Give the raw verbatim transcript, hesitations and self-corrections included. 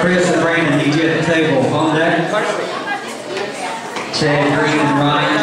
Chris and Brandon, need you at the table. On deck. Chad, Green, and Ronnie.